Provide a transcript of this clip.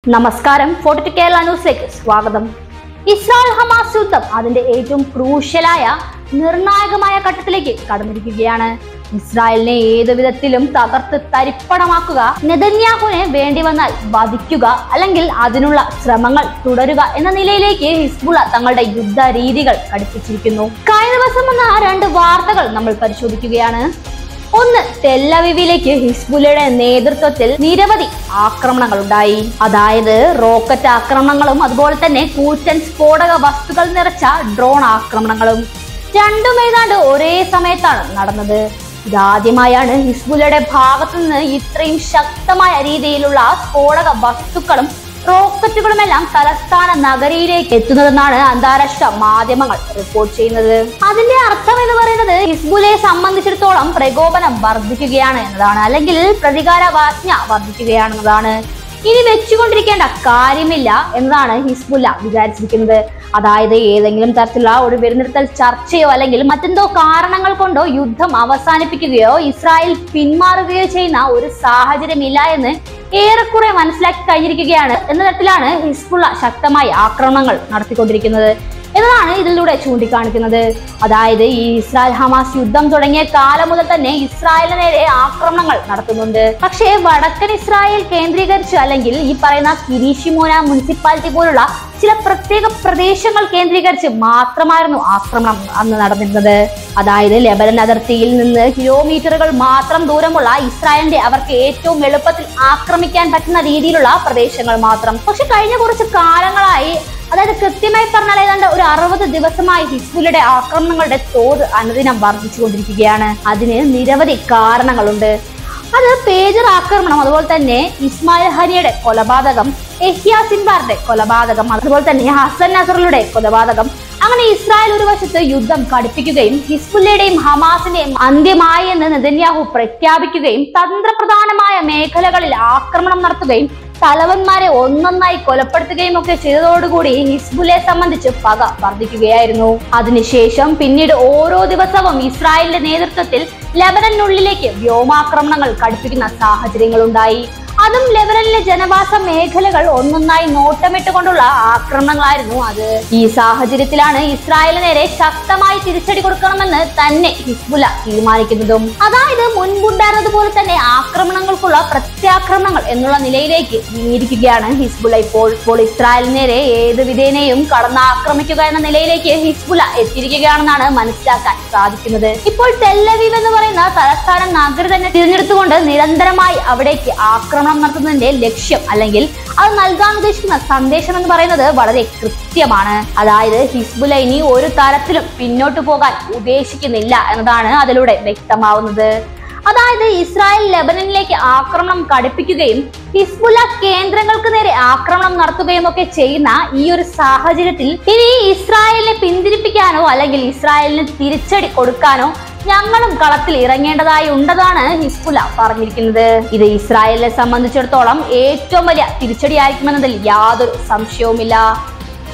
നമസ്കാരം, 42 കേരള ന്യൂസിലേക്ക് സ്വാഗതം. ഇസ്രായേൽ ഹമാസ് യുദ്ധം അതിന്റെ ഏറ്റവും ക്രൂഷ്യലായ നിർണായകമായ ഘട്ടത്തിലേക്ക് കടന്നിരിക്കുകയാണ്. ഇസ്രായേലിനെ ഏതു വിധത്തിലും തകർത്ത് തരിപ്പണമാക്കുക, നെതന്യാഹുവിനെ വേണ്ടി വന്നാൽ വധിക്കുക, അല്ലെങ്കിൽ അതിനുള്ള ശ്രമങ്ങൾ തുടരുക എന്ന നിലയിലേക്ക് ഹിസ്ബുള്ള തങ്ങളുടെ യുദ്ധ രീതികൾ ഘടിപ്പിച്ചിരിക്കുന്നു. കഴിഞ്ഞ ദിവസം വന്ന 2 വാർത്തകൾ നമ്മൾ പരിശോധിക്കുകയാണ്. ഒന്ന്, ടെല്ലവിവിലേക്ക് ഹിസ്ബുള്ളയുടെ നേതൃത്വത്തിൽ നിരവധി ആക്രമണങ്ങൾ ഉണ്ടായി. അതായത് റോക്കറ്റ് ആക്രമണങ്ങളും അതുപോലെ തന്നെ കൂറ്റൻ സ്ഫോടക വസ്തുക്കൾ നിറച്ച ഡ്രോൺ ആക്രമണങ്ങളും. രണ്ടും ഏതാണ്ട് ഒരേ സമയത്താണ് നടന്നത്. ഇതാദ്യമായാണ് ഹിസ്ബുള്ളയുടെ ഭാഗത്തു നിന്ന് ഇത്രയും ശക്തമായ രീതിയിലുള്ള സ്ഫോടക വസ്തുക്കളും റോക്കറ്റുകളുമെല്ലാം തലസ്ഥാന നഗരിയിലേക്ക് എത്തുന്നതെന്നാണ് അന്താരാഷ്ട്ര മാധ്യമങ്ങൾ റിപ്പോർട്ട് ചെയ്യുന്നത്. അതിന്റെ അർത്ഥം എന്ന് പറയുന്നത് ഹിസ്ബുള്ളയെ സംബന്ധിച്ചിടത്തോളം പ്രകോപനം വർദ്ധിക്കുകയാണ് എന്നതാണ്, അല്ലെങ്കിൽ പ്രതികാര വാജ്ഞ വർദ്ധിക്കുകയാണെന്നതാണ്. ഇനി വെച്ചുകൊണ്ടിരിക്കേണ്ട കാര്യമില്ല എന്നതാണ് ഹിസ്ബുള്ള വിചാരിച്ചിരിക്കുന്നത്. അതായത് ഏതെങ്കിലും തരത്തിലുള്ള ഒരു വെടിനിർത്തൽ ചർച്ചയോ അല്ലെങ്കിൽ മറ്റെന്തോ കാരണങ്ങൾ കൊണ്ടോ യുദ്ധം അവസാനിപ്പിക്കുകയോ ഇസ്രായേൽ പിന്മാറുകയോ ചെയ്യുന്ന ഒരു സാഹചര്യമില്ല എന്ന് ഏറെക്കുറെ മനസ്സിലാക്കി കഴിഞ്ഞിരിക്കുകയാണ് എന്ന തരത്തിലാണ് ഹിസ്ബുള്ള ശക്തമായി ആക്രമണങ്ങൾ നടത്തിക്കൊണ്ടിരിക്കുന്നത് എന്നതാണ് ഇതിലൂടെ ചൂണ്ടിക്കാണിക്കുന്നത്. അതായത് ഈ ഇസ്രായേൽ ഹമാസ് യുദ്ധം തുടങ്ങിയ കാലം മുതൽ തന്നെ ഇസ്രായേലിന് നേരെ ആക്രമണങ്ങൾ നടത്തുന്നുണ്ട്. പക്ഷേ വടക്കൻ ഇസ്രായേൽ കേന്ദ്രീകരിച്ച് അല്ലെങ്കിൽ ഈ പറയുന്ന കിരീഷിമോന മുനിസിപ്പാലിറ്റി പോലുള്ള ചില പ്രത്യേക പ്രദേശങ്ങൾ കേന്ദ്രീകരിച്ച് മാത്രമായിരുന്നു ആക്രമണം അന്ന് നടന്നിരുന്നത്. അതായത് ലെബനൻ അതിർത്തിയിൽ നിന്ന് കിലോമീറ്ററുകൾ മാത്രം ദൂരമുള്ള ഇസ്രായേലിന്റെ അവർക്ക് ഏറ്റവും എളുപ്പത്തിൽ ആക്രമിക്കാൻ പറ്റുന്ന രീതിയിലുള്ള പ്രദേശങ്ങൾ മാത്രം. പക്ഷെ കഴിഞ്ഞ കുറച്ച് കാലങ്ങളായി, അതായത് കൃത്യമായി പറഞ്ഞാൽ ഏതാണ്ട് ഒരു 60 ദിവസമായി ഹിസ്ബുള്ളയുടെ ആക്രമണങ്ങളുടെ തോത് അനുദിനം വർദ്ധിച്ചുകൊണ്ടിരിക്കുകയാണ്. അതിന് നിരവധി കാരണങ്ങളുണ്ട്. അത് പേജർ ആക്രമണം, അതുപോലെ തന്നെ ഇസ്മായിൽ ഹനിയുടെ കൊലപാതകം, യഹ്യ സിൻവാറിന്റെ കൊലപാതകം, അതുപോലെ തന്നെ ഹസൻ നസറുള്ളയുടെ കൊലപാതകം. അങ്ങനെ ഇസ്രായേൽ ഒരു വശത്ത് യുദ്ധം കടുപ്പിക്കുകയും ഹിസ്ബുള്ളയുടെയും ഹമാസിന്റെയും അന്ത്യമായി എന്ന് നെതന്യാഹു പ്രഖ്യാപിക്കുകയും തന്ത്രപ്രധാനമായ മേഖലകളിൽ ആക്രമണം നടത്തുകയും തലവന്മാരെ ഒന്നൊന്നായി കൊലപ്പെടുത്തുകയും ഒക്കെ ചെയ്തതോടുകൂടി ഹിസ്ബുള്ളയെ സംബന്ധിച്ച് പക വർദ്ധിക്കുകയായിരുന്നു. അതിനുശേഷം പിന്നീട് ഓരോ ദിവസവും ഇസ്രായേലിന്റെ നേതൃത്വത്തിൽ ലെബനനുള്ളിലേക്ക് വ്യോമാക്രമണങ്ങൾ കടുപ്പിക്കുന്ന സാഹചര്യങ്ങൾ ഉണ്ടായി. അതും ലെബനനിലെ ജനവാസ മേഖലകൾ ഒന്നൊന്നായി നോട്ടമിട്ടുകൊണ്ടുള്ള ആക്രമണങ്ങളായിരുന്നു അത്. ഈ സാഹചര്യത്തിലാണ് ഇസ്രായേലിന് നേരെ ശക്തമായി തിരിച്ചടി കൊടുക്കണമെന്ന് തന്നെ ഹിസ്ബുള്ള തീരുമാനിക്കുന്നതും. അതായത് മുൻപുണ്ടായിരുന്നതുപോലെ തന്നെ ആക്രമണങ്ങൾക്കുള്ള പ്രത്യാക്രമണങ്ങൾ എന്നുള്ള നിലയിലേക്ക് നീങ്ങിയിരിക്കുകയാണ് ഹിസ്ബുള്ള ഇപ്പോൾ ഇസ്രായേലിന് നേരെ ഏത് വിധേനയും കടന്നാക്രമിക്കുക എന്ന നിലയിലേക്ക് ഹിസ്ബുള്ള എത്തിയിരിക്കുകയാണെന്നാണ് മനസ്സിലാക്കാൻ സാധിക്കുന്നത്. ഇപ്പോൾ ടെല്ലവീവ് എന്ന് പറയുന്ന തലസ്ഥാന നഗരം തന്നെ തിരഞ്ഞെടുത്തുകൊണ്ട് നിരന്തരമായി അവിടേക്ക് ആക്രമണം നടത്തുന്നതിന്റെ ലക്ഷ്യം അല്ലെങ്കിൽ അത് നൽകാൻ ഉദ്ദേശിക്കുന്ന സന്ദേശം എന്ന് പറയുന്നത് വളരെ കൃത്യമാണ്. അതായത് ഹിസ്ബുള്ള ഇനി ഒരു തരത്തിലും പിന്നോട്ട് പോകാൻ ഉദ്ദേശിക്കുന്നില്ല എന്നതാണ് അതിലൂടെ വ്യക്തമാവുന്നത്. അതായത് ഇസ്രായേൽ ലെബനനിലേക്ക് ആക്രമണം കടുപ്പിക്കുകയും ഹിസ്ബുള്ള കേന്ദ്രങ്ങൾക്ക് നേരെ ആക്രമണം നടത്തുകയും ഒക്കെ ചെയ്യുന്ന ഈ ഒരു സാഹചര്യത്തിൽ ഇനി ഇസ്രായേലിനെ പിന്തിരിപ്പിക്കാനോ അല്ലെങ്കിൽ ഇസ്രായേലിന് തിരിച്ചടി കൊടുക്കാനോ ഞങ്ങളും കളത്തിൽ ഇറങ്ങേണ്ടതായി ഉണ്ടെന്നാണ് ഹിസ്ബുള്ള പറഞ്ഞിരിക്കുന്നത്. ഇത് ഇസ്രായേലിനെ സംബന്ധിച്ചിടത്തോളം ഏറ്റവും വലിയ തിരിച്ചടിയായിരിക്കുമെന്നതിൽ യാതൊരു സംശയവുമില്ല.